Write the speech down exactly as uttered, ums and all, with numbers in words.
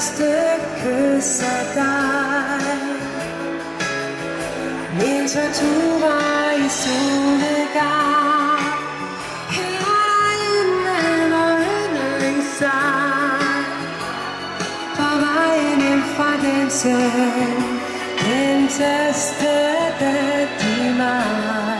stykke mens jeg turer i solnedgang. Herinde og yndlingssang på vejen ind fra den søn, den til stedet i mig.